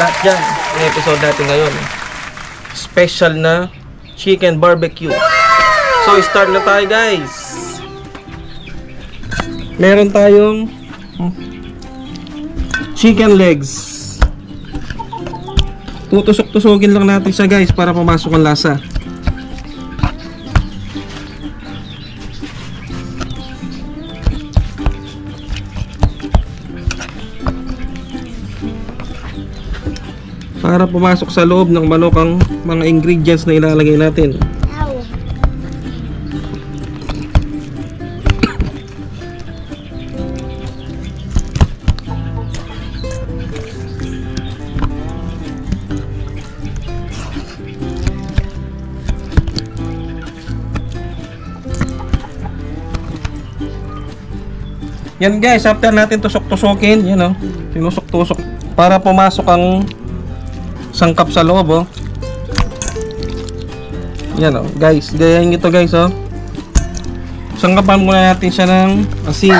lahat dyan. Ang episode natin ngayon, special na chicken barbecue. So start na tayo guys. Meron tayong chicken legs. Tutusok-tusokin lang natin siya guys para pumasok ang lasa. Para pumasok sa loob ng manok ang mga ingredients na ilalagay natin. Yan guys, after natin tusok-tusokin, yan o, tinusok-tusok para pumasok ang sangkap sa loob, oh. Yan oh, guys, gayahin ito guys, oh. Sangkapan muna natin siya ng asin.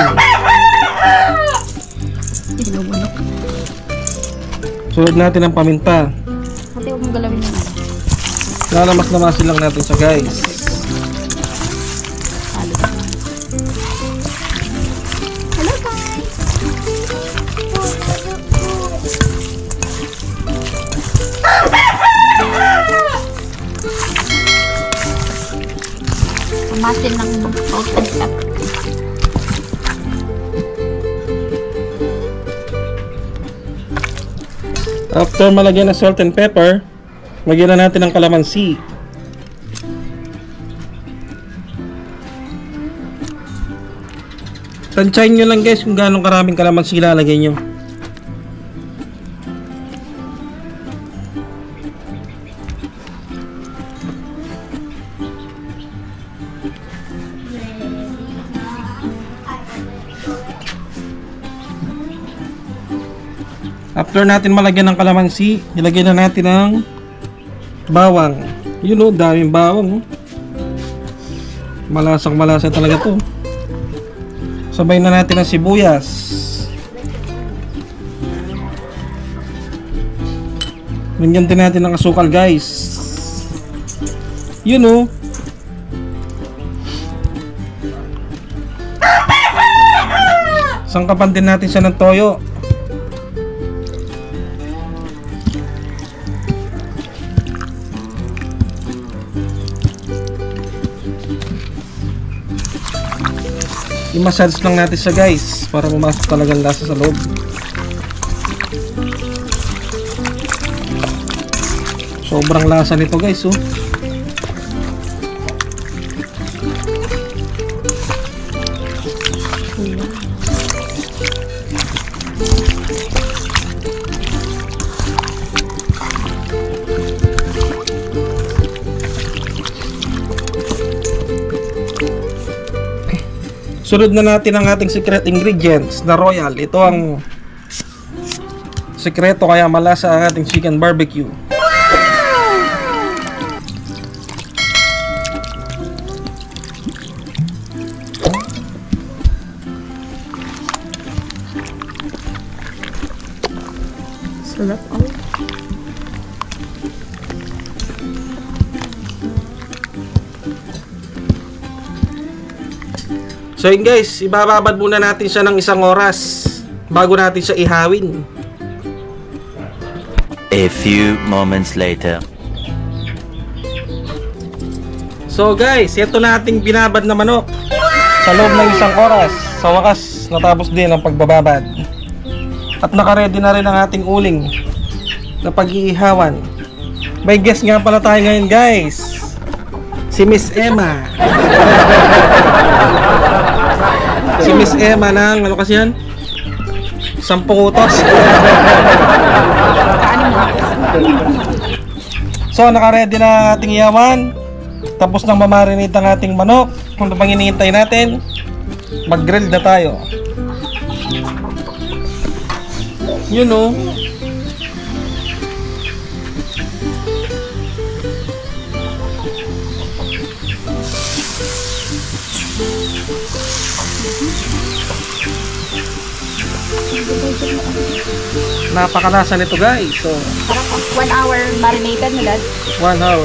Sunod natin ang paminta. Ate, huwag mong galawin na. Lalamas-lamasin lang natin siya guys. Hello guys! Pamasin ng salt and pepper. After malagyan ng salt and pepper, lagyan na natin ng kalamansi. Tansyahin nyo lang guys kung gaano karaming kalamansi lalagay nyo. After natin malagyan ng kalamansi, nilagyan na natin ng bawang. Yun o, daming bawang. Malasang malasa talaga to. Sabay na natin ang sibuyas. Lagyan din natin ng asukal guys. Yun o. Sangkapan din natin siya ng toyo. I-massage lang natin siya guys para pumasok talagang lasa sa loob. Sobrang lasa nito guys, oh. Sunod na natin ang ating secret ingredients na royal. Ito ang sekreto kaya malasa ang ating chicken barbecue. Sarap all. So yun guys, ibababad muna natin siya ng 1 oras bago natin siya ihawin. A few moments later. So guys, ito na ating binabad na manok sa loob ng 1 oras. Sa wakas, natapos din ang pagbababad. At nakaredy na rin ang ating uling na pag-iihawan. May guest nga pala tayo ngayon guys. Si Miss Emma. Si Miss Emma ng, ano kasi yan? 10 utos. So, naka-ready na ating iyawan. Tapos nang mamarinate ang ating manok. Kung ano pang hinihintay natin, mag-grill na tayo. Yun o. Napakalasa nito guys. So, Sarap po. 1 hour marinated na dad. 1 hour.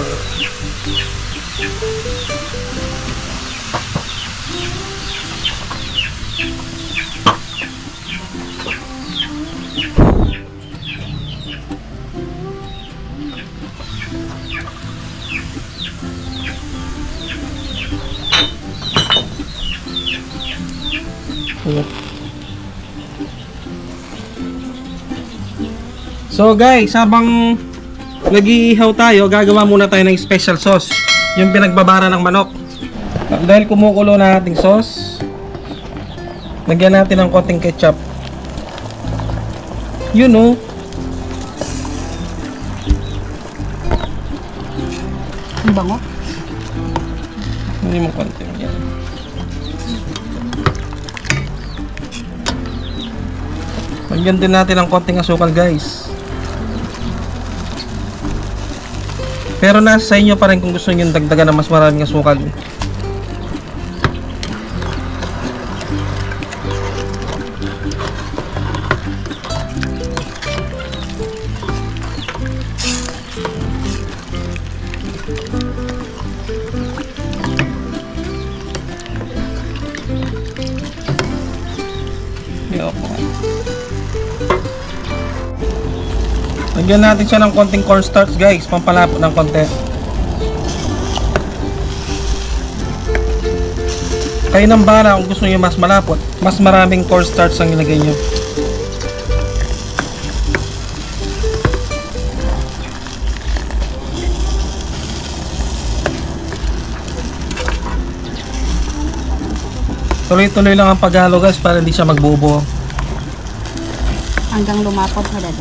So guys, habang nag-iihaw tayo, gagawa muna tayo ng special sauce. Yung pinagbabara ng manok. Dahil kumukulo na ating sauce, lagyan natin ng konting ketchup. Yun o. Ang bango. Hindi mo konting yan. Lagyan din natin ng konting asukal guys. Pero nasa sa inyo pa rin kung gusto nyo dagdagan ng mas maraming asukal. Lagyan natin siya ng konting cornstarch guys, pampalapot ng konti. Kayo nang bahala kung gusto niyo mas malapot, mas maraming cornstarch ang ilagay niyo. Tuloy-tuloy lang ang paghalo guys para hindi siya magbubo. Hanggang lumapot na dad.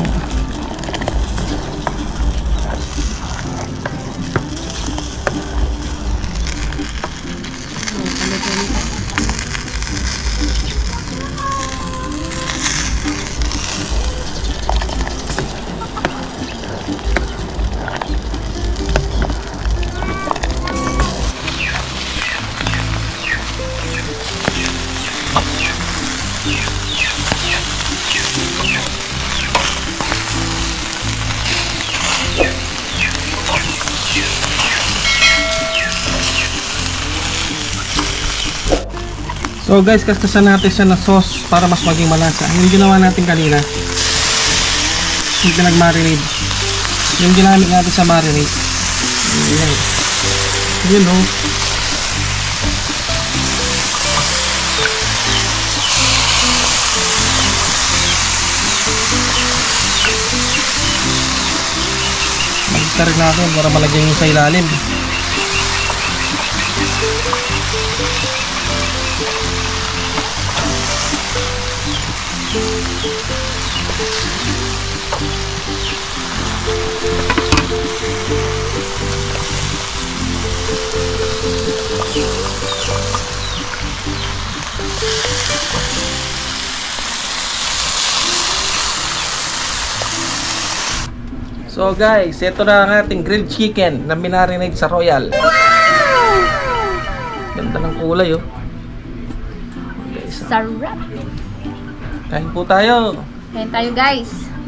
So guys, kaskasan natin siya na sauce para mas maging malasa. Yung ginawa natin kanina, yung pinag-marinade, yung ginamit natin sa marinade. Ayan. Yun o. Mag-tarik natin para malagyan yung sa ilalim. So guys, ito na ang ating grilled chicken na minarinate sa Royal. Ganda ng kulay oh. Guys, Sarap. kain po tayo. Kain tayo guys.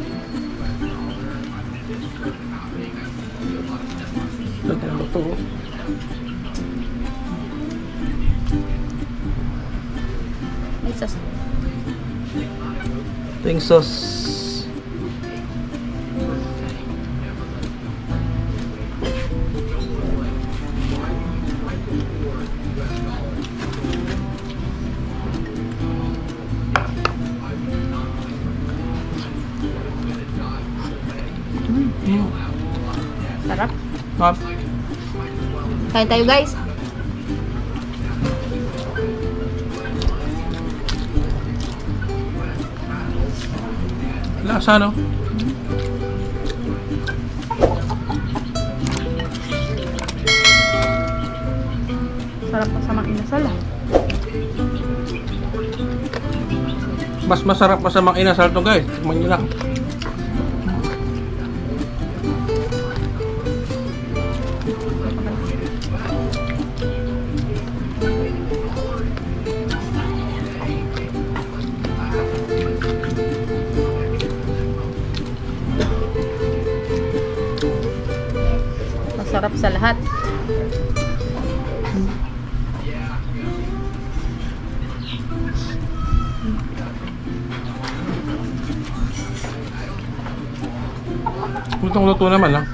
Ganda ng luto oh. May sauce. Ito yung sauce. Sarap. Ma'am. Kain tayo guys. Lasa no? Sarap pa sa makinasal ah. Mas masarap pa sa mga inasal to guys. Tingnan nyo lang. Sarap sa lahat. Lutong-luto naman ah.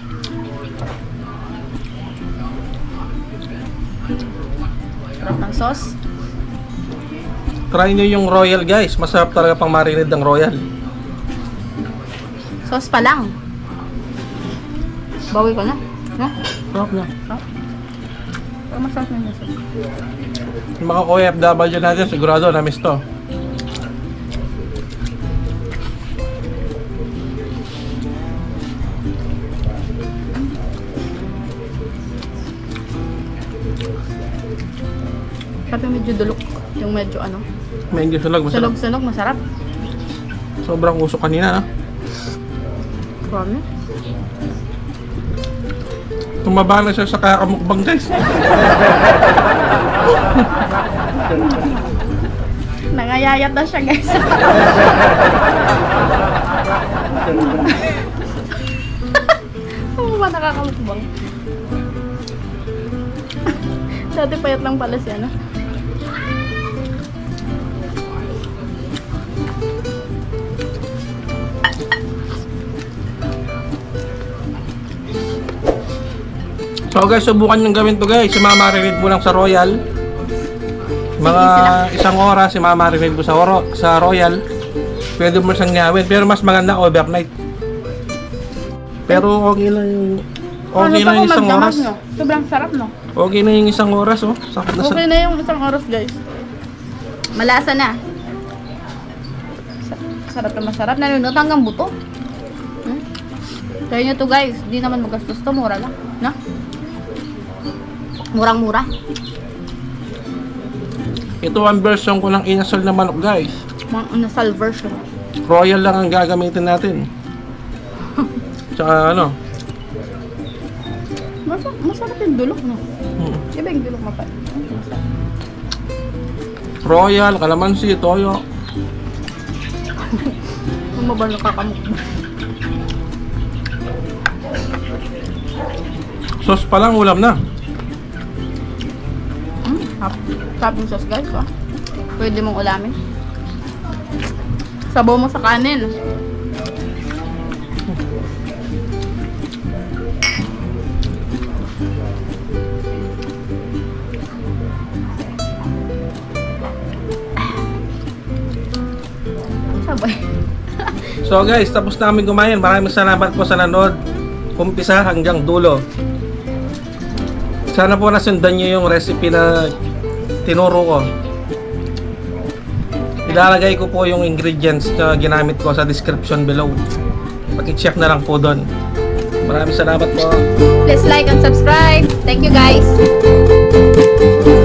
Sarap ng sauce. Try nyo yung Royal guys. Masarap talaga pang marinade ng Royal. Sauce pa lang. Bawi ko na. No? Sarap na. Pero masarap na yung sauce. Yung mga OFW natin sigurado na-miss to. Sabi medyo dulok. Yung medyo ano. May English sunog, masarap. Sunog-sunog, masarap. Sobrang usok kanina, no? Promise. Tumaba na siya sa kakamukbang, guys. Nangayayat na siya, guys. Ano ba nakakamukbang? Dati payat lang pala siya, no? So guys, subukan nyo gawin to guys. Mamarinate mo lang sa Royal. Mga isang oras, mamarinate mo sa Royal. Pwede mo siyang gawin. Pero mas maganda overnight. Pero okay lang yung... Okay lang yung isang oras. No? Sobrang sarap, no? Okay na yung isang oras, oh. Sakit na Okay na yung isang oras, guys. Malasa na. Sarap na masarap. Nalunod hanggang buto. Try nyo to, guys. Di naman magastos to. Mura lang. No? Murang-mura. Ito ang version ko ng inasal na manok, guys. Mga nasal version. Royal lang ang gagamitin natin. Tsaka ano? Masarap yung dulok, no? Iba yung dulok mapal. Royal, kalamansi, toyo. Kung mabalo kakamukbang. Sauce pa lang, ulam na. Sarap yung sauce, guys, ha? Pwede mong ulamin. Sabaw mo sa kanin. Sabay. So guys, tapos namin kumain. Maraming salamat po sa nanood. Umpisa hanggang dulo. Sana po nasundan nyo yung recipe na tinuro ko. Ilalagay ko po yung ingredients na ginamit ko sa description below. Paki-check na lang po doon. Maraming salamat po. Please like and subscribe. Thank you, guys.